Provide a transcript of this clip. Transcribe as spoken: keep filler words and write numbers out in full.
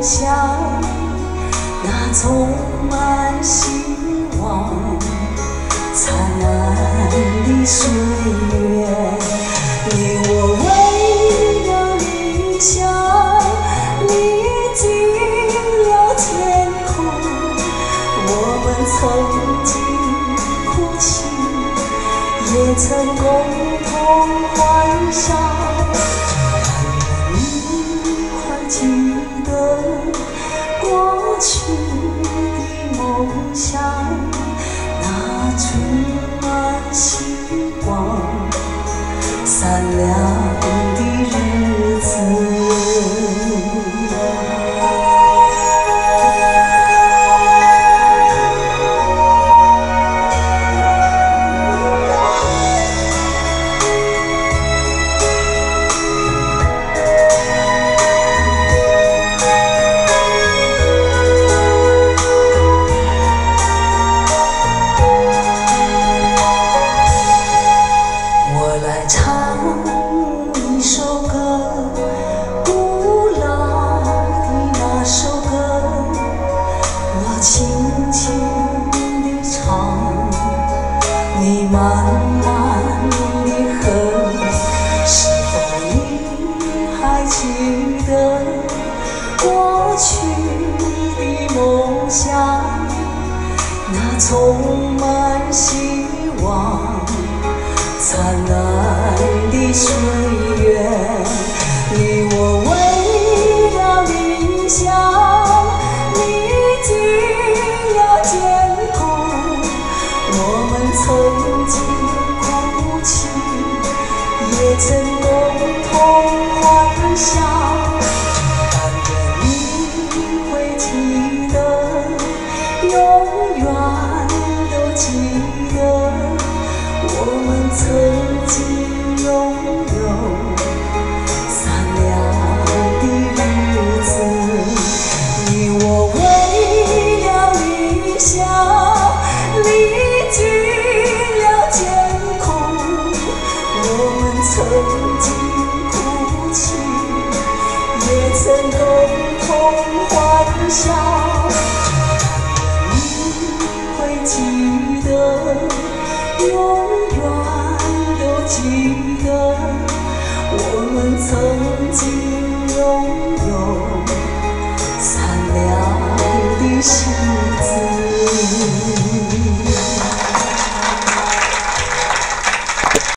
想，那充满希望灿烂的岁月，你我为了理想历尽了天空，我们曾经哭泣，也曾共同欢笑。记得过去的梦想，那充满希望闪亮的日子。唱一首歌，古老的那首歌，我轻轻地唱，你慢慢地哼。是否你还记得过去的梦想，那充满希